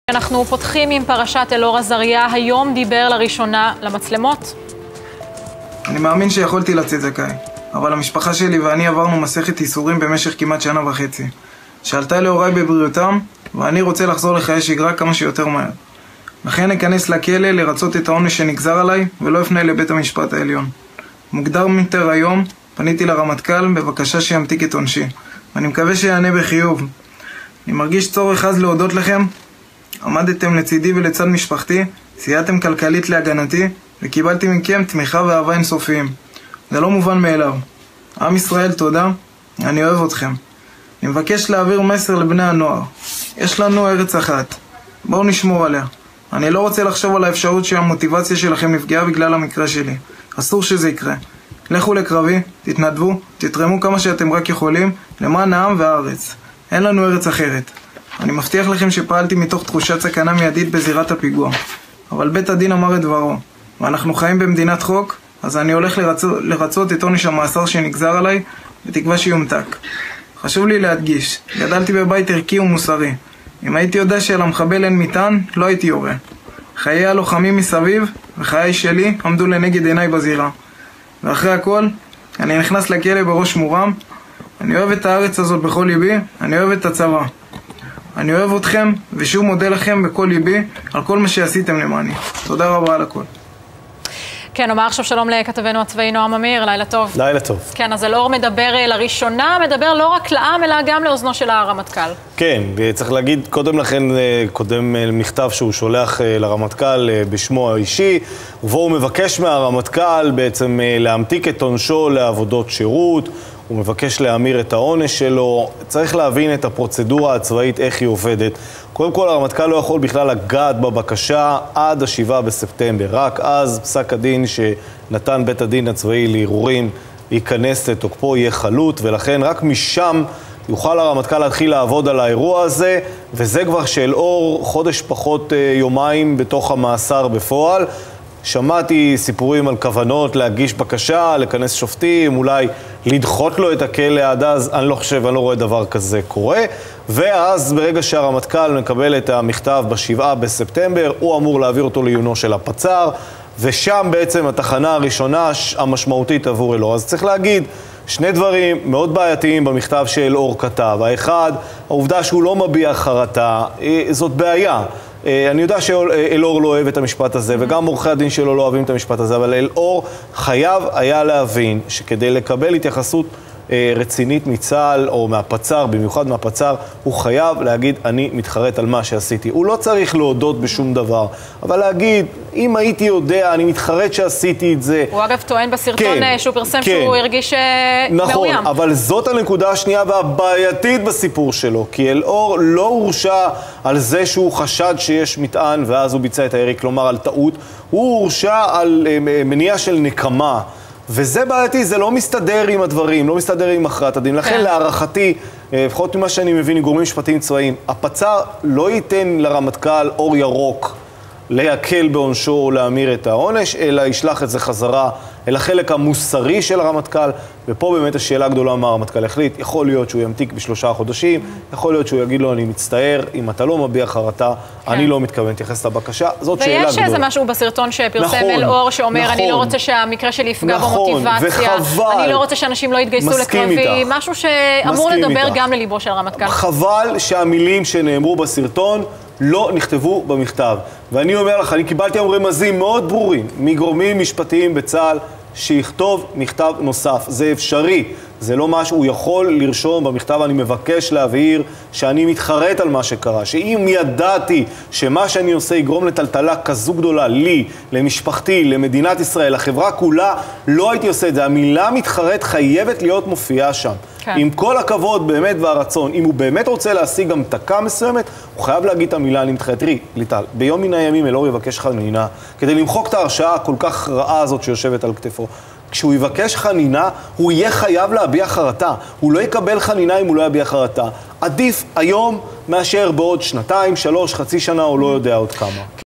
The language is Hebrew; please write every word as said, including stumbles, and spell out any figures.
אנחנו פותחים עם פרשת אלאור עזריה. היום דיבר לראשונה למצלמות. אני מאמין שיכולתי לצאת זכאי, אבל המשפחה שלי ואני עברנו מסכת איסורים במשך כמעט שנה וחצי. שעלתה להוריי בבריאותם, ואני רוצה לחזור לחיי שגרה כמה שיותר מהר. לכן אכנס לכלא לרצות את העונש שנגזר עליי, ולא אפנה לבית המשפט העליון. מוקדר יותר היום, פניתי לרמטכ"ל בבקשה שימתיק את עונשי. ואני מקווה שיענה בחיוב. אני מרגיש צורך אז להודות לכם. עמדתם לצידי ולצד משפחתי, סייעתם כלכלית להגנתי, וקיבלתי מכם תמיכה ואהבה אינסופיים. זה לא מובן מאליו. עם ישראל, תודה, אני אוהב אתכם. אני מבקש להעביר מסר לבני הנוער. יש לנו ארץ אחת. בואו נשמור עליה. אני לא רוצה לחשוב על האפשרות שהמוטיבציה שלכם נפגעה בגלל המקרה שלי. אסור שזה יקרה. לכו לקרבי, תתנדבו, תתרמו כמה שאתם רק יכולים, למען העם והארץ. אין לנו ארץ אחרת. אני מבטיח לכם שפעלתי מתוך תחושת סכנה מיידית בזירת הפיגוע. אבל בית הדין אמר את דברו, ואנחנו חיים במדינת חוק, אז אני הולך לרצות, לרצות את עונש המאסר שנגזר עליי, בתקווה שיומתק. חשוב לי להדגיש, גדלתי בבית ערכי ומוסרי. אם הייתי יודע שעל המחבל אין מטען, לא הייתי יורה. חיי הלוחמים מסביב, וחיי שלי עמדו לנגד עיניי בזירה. ואחרי הכל, אני נכנס לכלא בראש מורם. אני אוהב את הארץ הזאת בכל ליבי, אני אוהב את הצבא. אני אוהב אתכם, ושוב מודה לכם בכל ליבי על כל מה שעשיתם למעני. תודה רבה על הכל. כן, אומר עכשיו שלום לכתבנו הצבאי נועם אמיר, לילה טוב. לילה טוב. כן, אז אלאור מדבר לראשונה, מדבר לא רק לעם, אלא גם לאוזנו של הרמטכ"ל. כן, צריך להגיד קודם לכן, קודם מכתב שהוא שולח לרמטכ"ל בשמו האישי, ובו הוא מבקש מהרמטכ"ל בעצם להמתיק את עונשו לעבודות שירות, הוא מבקש להמיר את העונש שלו. צריך להבין את הפרוצדורה הצבאית, איך היא עובדת. קודם כל, הרמטכ"ל לא יכול בכלל לגעת בבקשה עד השבעה בספטמבר. רק אז פסק הדין שנתן בית הדין הצבאי לערעורים ייכנס לתוקפו, יהיה חלוט, ולכן רק משם יוכל הרמטכ"ל להתחיל לעבוד על האירוע הזה, וזה כבר שאלאור חודש פחות יומיים בתוך המאסר בפועל. שמעתי סיפורים על כוונות להגיש בקשה, לכנס שופטים, אולי לדחות לו את הכלא עד אז. אני לא חושב, אני לא רואה דבר כזה קורה. ואז ברגע שהרמטכ"ל מקבל את המכתב בשבעה בספטמבר, הוא אמור להעביר אותו לעיונו של הפצ"ר, ושם בעצם התחנה הראשונה המשמעותית עבור אלאור. אז צריך להגיד שני דברים מאוד בעייתיים במכתב שאלאור כתב. האחד, העובדה שהוא לא מביע חרטה, זאת בעיה. אני יודע שאלאור לא אוהב את המשפט הזה, וגם עורכי הדין שלו לא אוהבים את המשפט הזה, אבל אלאור חייב היה להבין שכדי לקבל התייחסות רצינית מצה"ל או מהפצ"ר, במיוחד מהפצ"ר, הוא חייב להגיד, אני מתחרט על מה שעשיתי. הוא לא צריך להודות בשום דבר, אבל להגיד, אם הייתי יודע, אני מתחרט שעשיתי את זה. הוא אגב טוען בסרטון כן, שהוא פרסם כן. שהוא הרגיש נכון, מאוים. נכון, אבל זאת הנקודה השנייה והבעייתית בסיפור שלו, כי אלאור לא הורשע על זה שהוא חשד שיש מטען, ואז הוא ביצע את הירי, כלומר על טעות. הוא הורשע על מניעה של נקמה. וזה בעייתי, זה לא מסתדר עם הדברים, לא מסתדר עם הכרעת הדין. לכן להערכתי, לפחות ממה שאני מבין, מגורמים משפטיים צבאיים, הפצ"ר לא ייתן לרמטכ"ל אור ירוק להקל בעונשו או להמיר את העונש, אלא ישלח את זה חזרה אל החלק המוסרי של הרמטכ"ל, ופה באמת השאלה הגדולה מה הרמטכ"ל החליט. יכול להיות שהוא ימתיק בשלושה חודשים, יכול להיות שהוא יגיד לו, אני מצטער, אם אתה לא מביע חרטה, כן. אני לא מתכוון להתייחס לבקשה. זאת שאלה גדולה. ויש איזה משהו בסרטון שפרסם נכון, אלאור שאומר, נכון, אני לא רוצה שהמקרה שלי יפגע נכון, במוטיבציה, וחבל, אני לא רוצה שאנשים לא יתגייסו לקרבי, משהו שאמור לדבר איתך. גם לליבו של הרמטכ"ל. חבל שהמילים שנאמרו בסרטון לא נכתבו במכתב. ואני אומר לך, אני קיבלתי היום רמזים מאוד ברורים מגורמים משפטיים בצה"ל שיכתוב מכתב נוסף. זה אפשרי, זה לא משהו, הוא יכול לרשום במכתב, אני מבקש להבהיר שאני מתחרט על מה שקרה, שאם ידעתי שמה שאני עושה יגרום לטלטלה כזו גדולה, לי, למשפחתי, למדינת ישראל, לחברה כולה, לא הייתי עושה את זה. המילה מתחרט חייבת להיות מופיעה שם. כן. עם כל הכבוד באמת והרצון, אם הוא באמת רוצה להשיג המתקה מסוימת, הוא חייב להגיד את המילה, אני מתחרט. תראי, ליטל, ביום מן הימים אלאור יבקש חנינה, כדי למחוק את ההרשעה הכל כך רעה הזאת שיושבת על כתפו. כשהוא יבקש חנינה, הוא יהיה חייב להביע חרטה. הוא לא יקבל חנינה אם הוא לא יביע חרטה. עדיף היום מאשר בעוד שנתיים, שלוש, חצי שנה, או לא יודע עוד כמה.